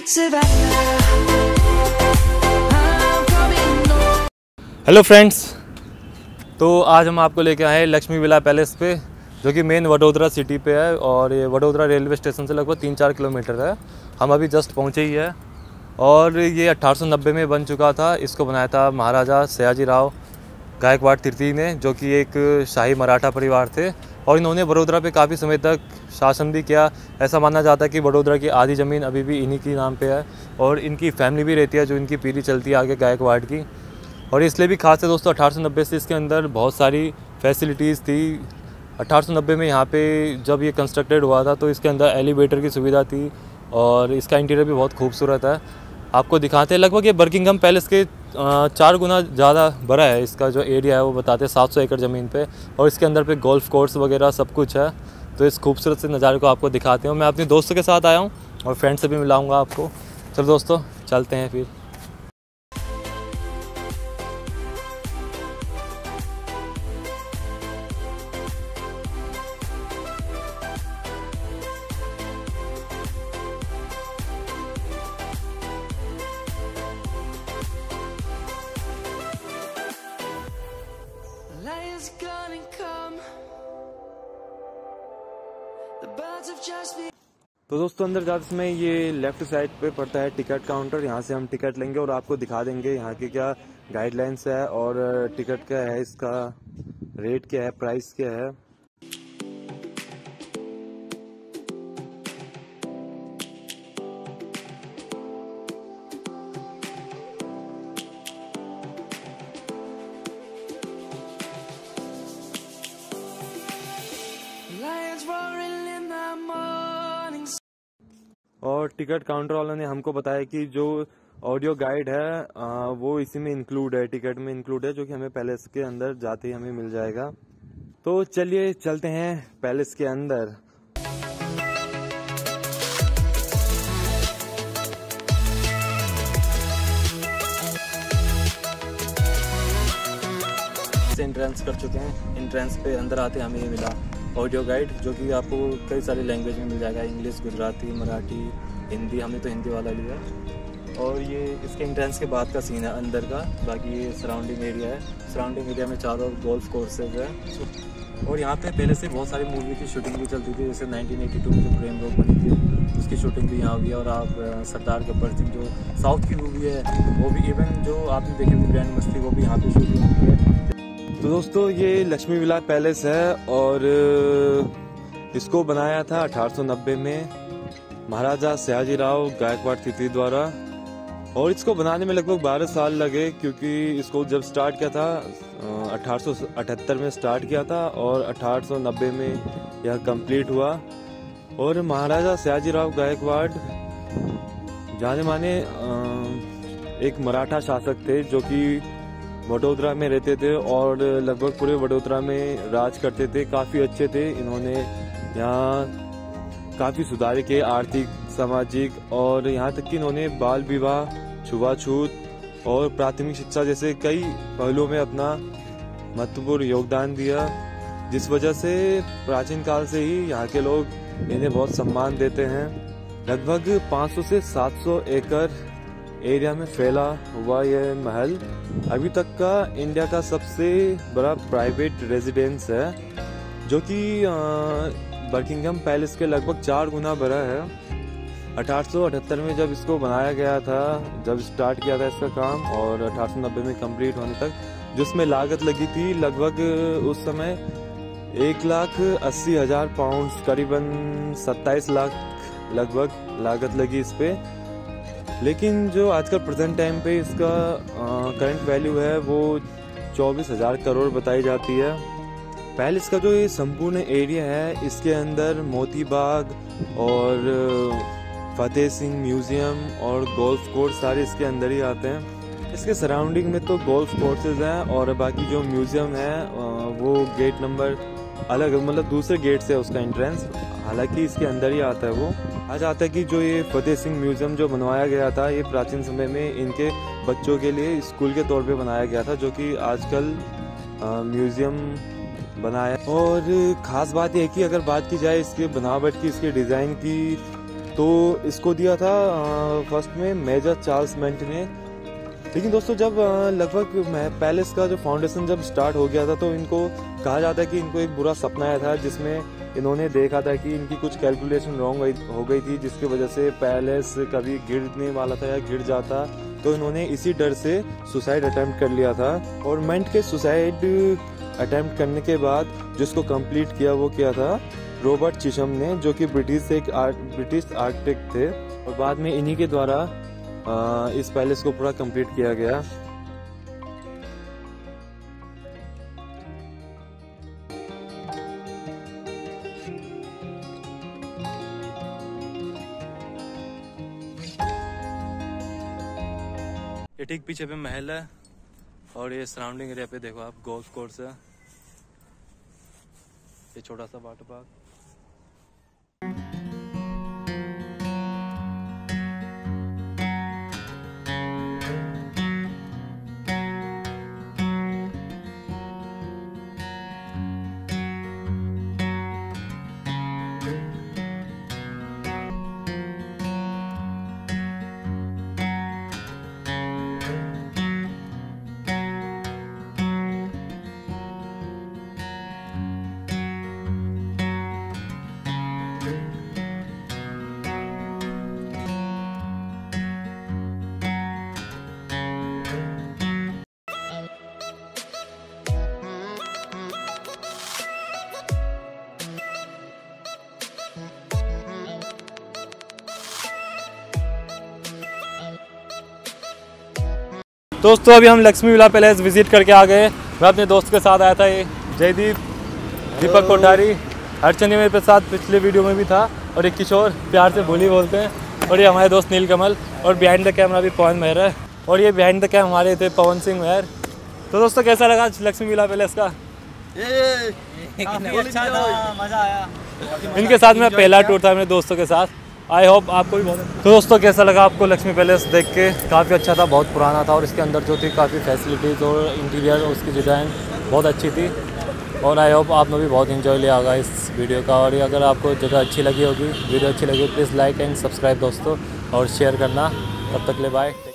Hello friends, तो आज हम आपको लेके आए हैं लक्ष्मी विला पैलेस पे, जो कि मेन वडोदरा सिटी पे है और ये वडोदरा रेलवे स्टेशन से लगभग 3-4 किलोमीटर है। हम अभी जस्ट पहुंचे ही है और ये 1890 में बन चुका था। इसको बनाया था महाराजा सयाजीराव गायकवाड़ तृतीय ने, जो कि एक शाही मराठा परिवार थे और इन्होंने वडोदरा पे काफ़ी समय तक शासन भी किया। ऐसा माना जाता है कि वडोदरा की आधी ज़मीन अभी भी इन्हीं के नाम पे है और इनकी फैमिली भी रहती है, जो इनकी पीढ़ी चलती है आगे गायकवाड़ की। और इसलिए भी खास है दोस्तों, 1890 से इसके अंदर बहुत सारी फैसिलिटीज़ थी। 1890 में यहाँ पे जब ये कंस्ट्रक्टेड हुआ था तो इसके अंदर एलिवेटर की सुविधा थी और इसका इंटीरियर भी बहुत खूबसूरत है। आपको दिखाते हैं, लगभग ये बर्किंघम पैलेस के 4 गुना ज़्यादा बड़ा है। इसका जो एरिया है वो बताते हैं 700 एकड़ ज़मीन पे और इसके अंदर पे गोल्फ कोर्स वगैरह सब कुछ है। तो इस खूबसूरत से नज़ारे को आपको दिखाते हैं। मैं अपने दोस्तों के साथ आया हूँ और फ्रेंड से भी मिलाऊँगा आपको। चलो दोस्तों, चलते हैं फिर। तो दोस्तों, अंदर जाते समय ये लेफ्ट साइड पे पड़ता है टिकट काउंटर। यहाँ से हम टिकट लेंगे और आपको दिखा देंगे यहाँ की क्या गाइडलाइंस है और टिकट क्या है, इसका रेट क्या है, प्राइस क्या है। और टिकट काउंटर वालों ने हमको बताया कि जो ऑडियो गाइड है वो इसी में इंक्लूड है, टिकट में इंक्लूड है, जो कि हमें पैलेस के अंदर जाते ही हमें मिल जाएगा। तो चलिए चलते हैं पैलेस के अंदर। एंट्रेंस कर चुके हैं। एंट्रेंस पे अंदर आते हमें ये मिला ऑडियो गाइड, जो कि आपको कई सारी लैंग्वेज में मिल जाएगा, इंग्लिश, गुजराती, मराठी, हिंदी। हमने तो हिंदी वाला लिया। और ये इसके एंट्रेंस के बाद का सीन है अंदर का। बाकी ये सराउंडिंग एरिया है। सराउंडिंग एरिया में चारों गोल्फ कोर्सेज है और यहाँ पे पहले से बहुत सारी मूवी की शूटिंग भी चलती थी। जैसे 1982 में जो प्रेम रोग बनी थी उसकी शूटिंग भी यहाँ हुई है। और आप सरदार गब्बर सिंह जो साउथ की मूवी है वो भी, इवन जो आपने देखी थी ग्रैंड मस्ती, वो भी यहाँ पे शूटिंग हुई है। तो दोस्तों, ये लक्ष्मी विला पैलेस है और इसको बनाया था 1890 में महाराजा सयाजीराव गायकवाड़ तृतीय द्वारा। और इसको बनाने में लगभग 12 साल लगे, क्योंकि इसको जब स्टार्ट किया था 1878 में स्टार्ट किया था और 1890 में यह कंप्लीट हुआ। और महाराजा सयाजीराव गायकवाड़ जाने माने एक मराठा शासक थे, जो कि वडोदरा में रहते थे और लगभग पूरे वडोदरा में राज करते थे। काफ़ी अच्छे थे। इन्होंने यहाँ काफ़ी सुधार किए, आर्थिक, सामाजिक, और यहाँ तक कि इन्होंने बाल विवाह, छुआछूत और प्राथमिक शिक्षा जैसे कई पहलुओं में अपना महत्वपूर्ण योगदान दिया, जिस वजह से प्राचीन काल से ही यहाँ के लोग इन्हें बहुत सम्मान देते हैं। लगभग 500 से 700 एकड़ एरिया में फैला हुआ यह महल अभी तक का इंडिया का सबसे बड़ा प्राइवेट रेजिडेंस है, जो कि बर्किंघम पैलेस के लगभग 4 गुना बड़ा है। 1878 में जब इसको बनाया गया था, जब स्टार्ट किया था इसका काम, और 1890 में कंप्लीट होने तक जिसमें लागत लगी थी लगभग उस समय 1,80,000 पाउंड, करीबन 27 लाख लगभग लागत लगी इस पे। लेकिन जो आजकल प्रेजेंट टाइम पे इसका करंट वैल्यू है वो 24,000 करोड़ बताई जाती है। पैलेस का जो ये संपूर्ण एरिया है, इसके अंदर मोती बाग और फतेह सिंह म्यूजियम और गोल्फ कोर्स सारे इसके अंदर ही आते हैं। इसके सराउंडिंग में तो गोल्फ कोर्सेज हैं और बाकी जो म्यूजियम है वो गेट नंबर अलग, मतलब दूसरे गेट से उसका एंट्रेंस, हालांकि इसके अंदर ही आता है। वो आ जाता है कि जो ये फतेह सिंह म्यूजियम जो बनवाया गया था, ये प्राचीन समय में इनके बच्चों के लिए स्कूल के तौर पे बनाया गया था, जो कि आजकल म्यूजियम बनाया। और ख़ास बात यह है कि अगर बात की जाए इसके बनावट की, इसके डिज़ाइन की, तो इसको दिया था फर्स्ट में मेजर चार्ल्स मिंट ने। लेकिन दोस्तों जब लगभग पैलेस का जो फाउंडेशन जब स्टार्ट हो गया था तो इनको कहा जाता है कि इनको एक बुरा सपना आया था, जिसमें इन्होंने देखा था कि इनकी कुछ कैलकुलेशन रॉन्ग हो गई थी, जिसकी वजह से पैलेस कभी गिरने वाला था या गिर जाता। तो इन्होंने इसी डर से सुसाइड अटेम्प्ट कर लिया था। और मिंट के सुसाइड अटेम्प्ट करने के बाद जिसको कंप्लीट किया वो क्या था, रॉबर्ट चिशम ने, जो कि ब्रिटिश आर्किटेक्ट थे। और बाद में इन्हीं के द्वारा इस पैलेस को पूरा कंप्लीट किया गया। ये ठीक पीछे पे महल है और ये सराउंडिंग एरिया पे देखो आप गोल्फ कोर्स है, ये छोटा सा वाटर पार्क। दोस्तों अभी हम लक्ष्मी विला पैलेस विजिट करके आ गए। मैं अपने दोस्त के साथ आया था, ये जयदीप, दीपक कोठारी, अर्चनी मेरे साथ पिछले वीडियो में भी था, और एक किशोर, प्यार से भोली बोलते हैं, और ये हमारे दोस्त नीलकमल, और बिहाइंड द कैमरा भी पवन मेहर है, और ये बिहाइंड द कैम हमारे थे पवन सिंह मेहर। तो दोस्तों कैसा लगा लक्ष्मी विला पैलेस का? अच्छा था, मज़ा आया। इनके साथ मेरा पहला टूर था अपने दोस्तों के साथ। आई होप आपको भी बहुत। तो दोस्तों कैसा लगा आपको लक्ष्मी पैलेस देख के? काफ़ी अच्छा था, बहुत पुराना था, और इसके अंदर जो थी काफ़ी फैसिलिटीज़ और इंटीरियर उसकी डिज़ाइन बहुत अच्छी थी। और आई होप आपने भी बहुत इन्जॉय लिया होगा इस वीडियो का। और अगर आपको जगह अच्छी लगी होगी, वीडियो अच्छी लगी, प्लीज़ लाइक एंड सब्सक्राइब दोस्तों, और शेयर करना। तब तक ले बाय।